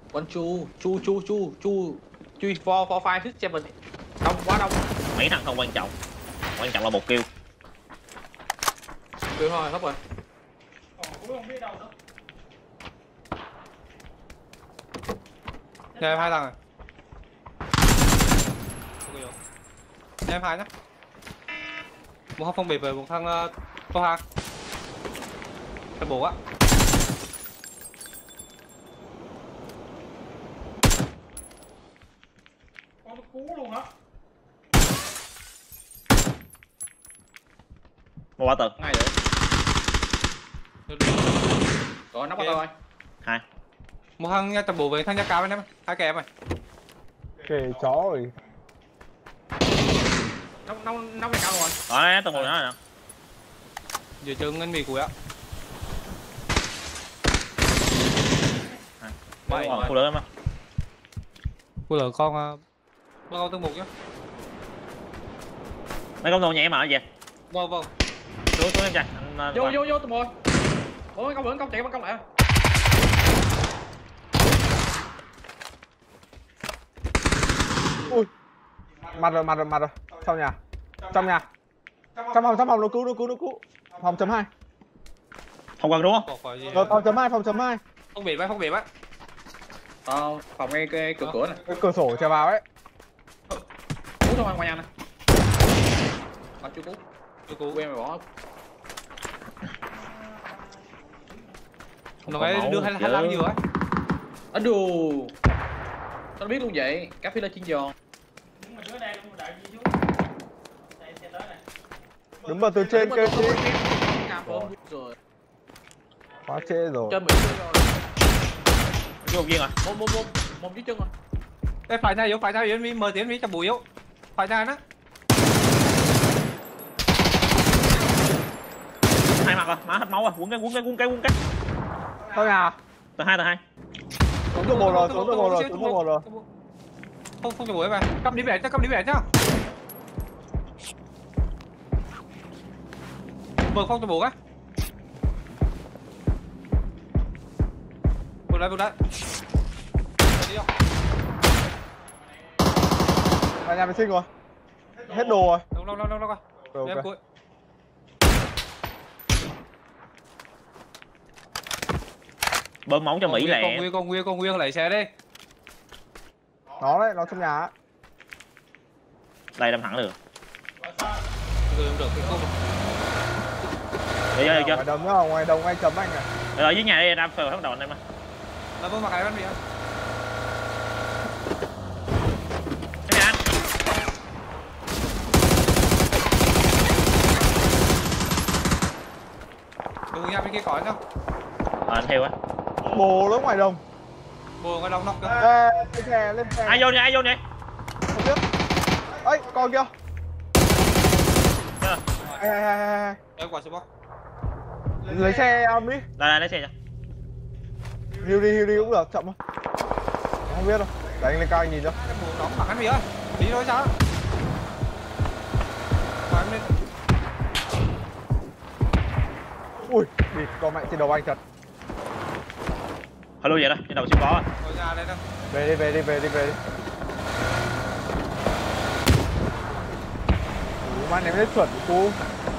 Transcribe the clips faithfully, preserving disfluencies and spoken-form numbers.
One two, two, two, two, two, three, four, four, five, six, seven. Đông quá đông. Mấy thằng không quan trọng. Quan trọng là một kill. Kill thôi, hết rồi. Nhà em hai thằng rồi. Nhà em hai nhá. Một thằng phong bịp rồi một thằng uh, tô hàng. Cái bổ á. Con nó cú luôn hả? Một quả tường. Ngay rồi. Rồi nóc vào rồi. Hai. Một thằng nha tập bổ về thằng nha cao bên em. Hai kẻ em rồi. Kề chó rồi. Nóc nóc nóc này cao rồi. Rồi, tầng một nữa rồi nè. Giờ chân anh mì củi á. Bảy. Khu lớn lắm. Khu lớn con bao con tầng một nhá. Mấy con đồ nhẹ mà vậy? Vâng vâng. Xuống xuống em trai. Vô vô vô tụi mồi. Ôi công vẫn công chạy bắn công lại. Ui. Mặt rồi, mặt rồi, mặt rồi. Trong nhà. Trong nhà. Trong phòng, trong phòng nó cứu, nó cứu, nó cứu. Phòng chấm hai. Không cần đúng không? Ờ, phòng chấm hai, phòng chấm hai. Không bể không bể á. Ờ, phòng ngay cái cửa cửa này. Cái cửa sổ trèo vào ấy. Cú thôi ngoài nhà này. Ờ chưa cú. Chưa cú em mày bỏ. Nó ấy đưa hai hai lăm nhiều á. Ở đù. Tao biết luôn vậy, cá phi lên chiên giòn. Đứng bật từ trên kia chứ. Rồi. Quá trễ rồi. Chân mình rồi. Vô một viên rồi. Một một một một dưới chân rồi. Ê phải nhà yếu, phải nhà yếu mi mờ tiến mi chập bùi yếu. Phải nhà đó. Hai mặt rồi, má hết máu rồi, quấn cái quấn cái quấn cái quấn cái. Trong nhà. Tầng hai tầng hai. Xuống tầng một rồi, xuống tầng một rồi, xuống tầng một rồi. Không không chập bùi em. Cầm đi bẻ cho, cầm đi bẻ cho. Vừa không chập bùi á. Vừa đây vừa đây. Đi không? Vào nhà vệ sinh rồi. Hết đồ rồi. Đâu đâu đâu đâu đâu. Rồi, Em ok. cuối. Bơm máu cho Mỹ lẹ. Con Nguyên, con Nguyên, con Nguyên lấy xe đi. Nó đấy, nó trong nhà á. Đây đâm thẳng được. Rồi được cái không. Được chưa, được chưa? Ngoài đồng nhá, ngoài đồng ngay chấm anh à. Rồi dưới nhà đi, ra phờ bắt đầu anh em. Nó vô mặt cái bắn bị á. Cái này anh. Đừng nha bên kia khỏi không? Ờ anh theo á. Bồ nó ngoài đồng. Bồ ngoài đồng nóc cơ. Ê, lên xe, lên xe. Ai vô vậy, ai vô vậy? Không biết. Ấy, con kia. Ê, ê, ê, ê. Em quả số bóc. Lấy xe ông đi. Đây đây lấy xe cho. Hiu đi, hiu đi cũng được, chậm thôi. Không biết đâu. Để anh lên cao anh nhìn cho. Bồ nóng mặt anh bị ơi. Đi thôi sao? Mà em lên. Ui, đi, con mẹ trên đầu anh thật. Hello vậy đó, trên đầu siêu có. Ở nhà đây đâu. Về đi, về đi, về đi, về đi. Ủa, mà ném lên chuẩn của cô.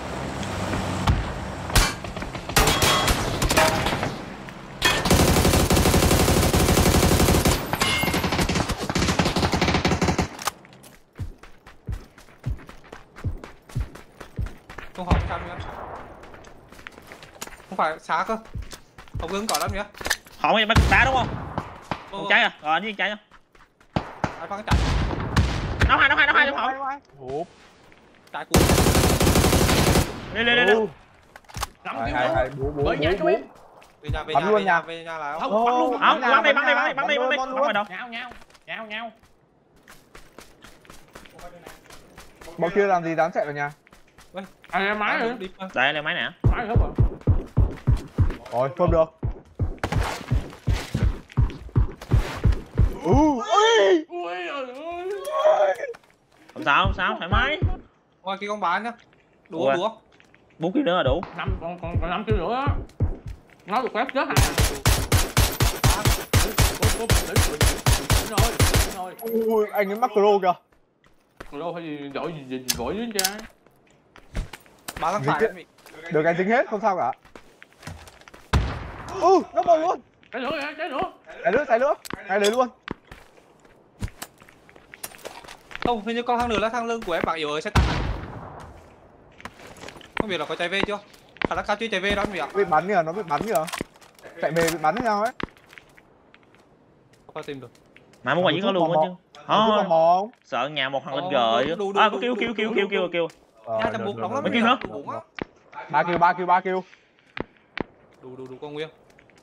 Không học sao nữa. Không phải xá cơ. Không ứng cỏ lắm nhá. Họ mới bắt đá đúng không? Vô, Con vô. cháy à? Rồi anh với cháy không? Ai phăng chạy. Nó hai, nó hai, nó hai, nó hai. Ủa. Chạy cùi. Đi đi đi đi. Hai, hai, hai, bố, bố, bố, Bởi nhà bố. chú em. Về nhà, về Bắn nhà, luôn về nhà, nha. về nhà là không? Không, bắn luôn. Không, bắn đi, bắn đi, bắn đi, bắn đi, bắn đi, bắn ngoài đâu? Nhao nhao. Nhao nhao. Bọn kia làm gì dám chạy vào nhà. À em máy rồi. Đây lấy máy nè. Máy hết rồi. Rồi, phơm được. Ui, ui. Ui ơi ơi. Không sao, không sao, thoải mái. Ngoài kia con bán nhá. Đủ Ủa? không, đủ không? Bốn kill nữa là đủ. Năm còn còn còn năm kill nữa á. Nó được phép chết hả? Có bình tĩnh, bình tĩnh thôi, bình tĩnh thôi. Ui, anh ấy macro kìa. Đâu phải gì giỏi gì gì vội chứ cha. Ba thằng Dính phải tiếp. anh bị. Được anh tính hết, không sao cả. Ừ, nó bồi luôn. Cái nữa, cái nữa. Cái nữa, cái nữa. Ngay đấy luôn. Không, hình như con thằng nữa là thằng lưng của em bạn yếu ơi sẽ tăng hẳn. Không biết là có chạy về chưa? Khả năng cao chưa chạy về đó anh biết. Bị bắn kìa, nó bị bắn kìa. Chạy về bị bắn thế nào ấy. Không có tìm được. Mà muốn qua giết nó luôn á chứ. Thôi. Thôi. Sợ nhà một thằng lên gờ chứ. À có kêu kêu kêu kêu kêu kêu. Nhà chầm buộc đóng lắm. Mấy kêu nữa? ba kêu, ba kêu, ba kêu. Đủ đủ đủ con nguyên.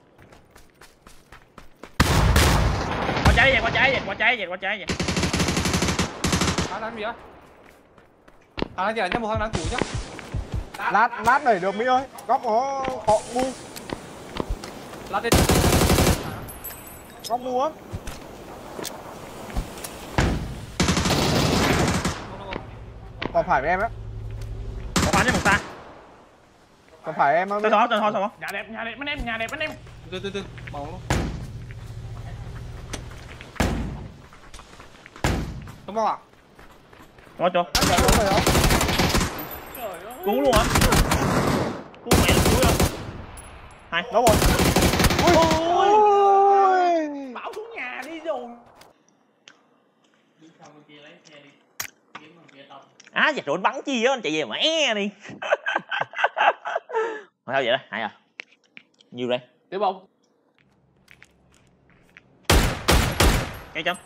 Qua cháy vậy, qua cháy vậy, qua cháy vậy, qua cháy vậy. Anh anh gì á? Anh gì anh một thằng đang cũ chứ? Lát, lát đẩy được Mỹ ơi. Góc nó họ ngu. Lát đi. Góc ngu á. Còn phải với em á. Có bắn cho một ta. Còn phải em á. Thôi thôi thôi thôi. Nhà đẹp, nhà đẹp anh em, nhà đẹp anh em. Từ từ từ, màu luôn. Không bao à? Có chưa? Trời ơi, trời ơi. Trời ơi. Cứu luôn hả? Cứu mẹ là cứu rồi. Hai. Đâu rồi? Ui. Ui. Bảo xuống nhà đi rồi. Đi sang bên kia lấy xe đi. Kiếm bên kia tông. Á, giật rồi bắn chi á, anh chạy về mẹ đi. Mà sao vậy đó, hay à? Nhiều đây. Tiếp không? Cái chấm.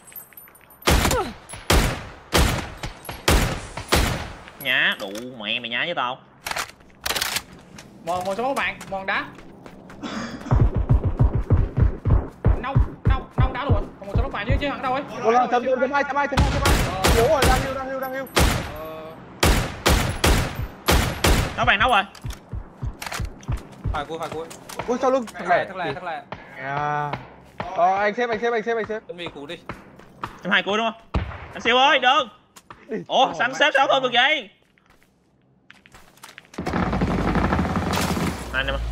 Nhá, đủ mẹ mày nhá với tao. Mòn, mòn số bạn, mòn đá. Nông, nông, nông đá luôn rồi. Còn một số bạn chứ chứ hẳn đâu ấy. Một lần chấm chấm hai, chấm hai, chấm hai, chấm hai. Yếu rồi, đang yêu, đang yêu, đang yêu. Nấu bạn nấu rồi. Phải cua, phải cua. Ui, sau lưng. Thằng lẻ, thằng lẻ, thằng lẻ. À. Ờ, anh xếp, anh xếp, anh xếp, anh xếp. Chuẩn bị cú đi. Em hai cuối đúng không? Anh siêu ơi, đừng. Ủa, sao anh xếp sao hơn được vậy? Anh em.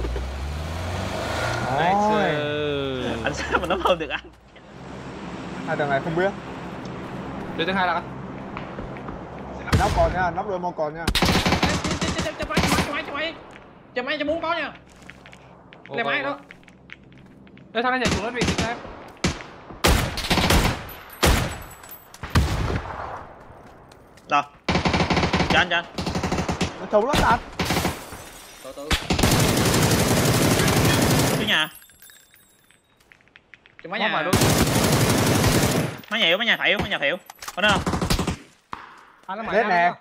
Ôi. Anh xếp mà nó hơn được anh. Hai thằng này không biết. Đến thứ hai là Nóc còn nha, nóc đôi mong còn nha. Chấm máy, chấm máy, chấm máy. Chấm máy, chấm muốn có nha. Lấy máy đó. Đây thằng này nhảy xuống đất vị trí em. Rồi. Cho anh, cho anh. Nó trống lắm đạt. Từ từ. Cái nhà. Chấm máy nhà. Máy nhà yếu, máy nhà phải yếu, máy nhà phải yếu. Có đó không? Anh nó Chết nè.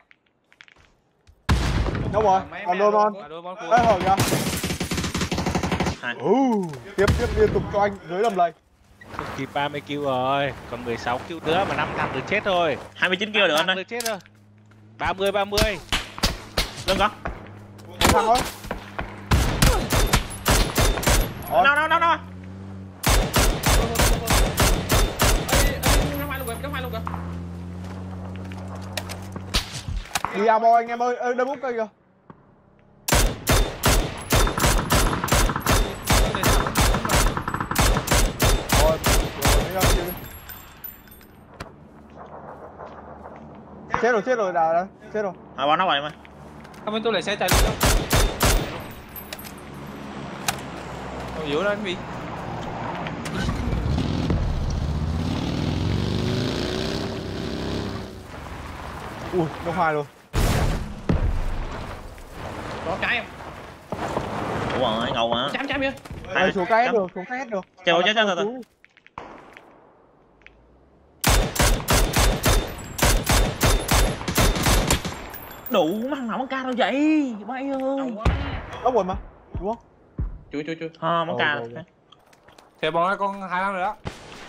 Đâu rồi? Còn đôi mon. Ê hở kìa. Ừ, tiếp tiếp liên tục cho anh dưới đầm lầy. Kịp ba mươi kill rồi, còn mười sáu kill nữa mà năm thằng được chết rồi. hai mươi chín kill được anh ơi. Được chết rồi. ba mươi ba mươi. Lưng có. Một thằng thôi. Đâu đâu đâu đâu. Đi à boy anh em ơi, ơi đâm úp cây kìa. Rồi, rồi đi đi. Chết rồi, chết rồi, đã, đã, chết rồi. À, bọn nó vậy mà. Không bên tôi lại xe chạy luôn. Không yếu đâu anh bị. Ui, nó hoài luôn. Có cái không? Ủa rồi, ngầu mà. Chám chám kìa. Đây, xuống cái hết được, xuống cái hết được. Chờ chết chết rồi. Đủ mà thằng nào bắn ca đâu vậy? Bay ơi. Đó buồn mà, đúng không? Chui chui chui. Ha, bắn ca. Thế bọn hai con hai năm rồi đó.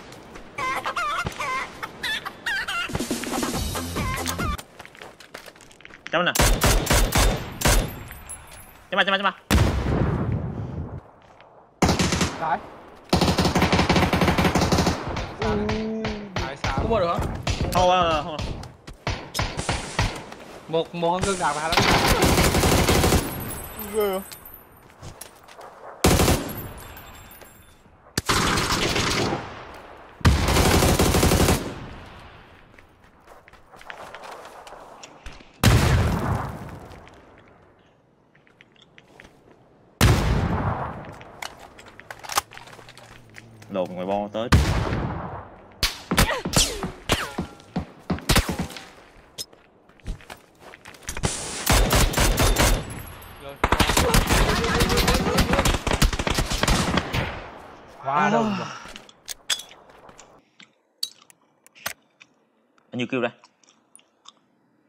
Chấm nè. Chấm ba, chấm ba, chấm ba. Cái. Tại sao? Không mua được hả? Không, không, không. Một một con cương đạp và hai lắm. Ghê à? Lồn ngoài bo tới. Rồi. Quá đông rồi. Bao nhiêu kêu đây?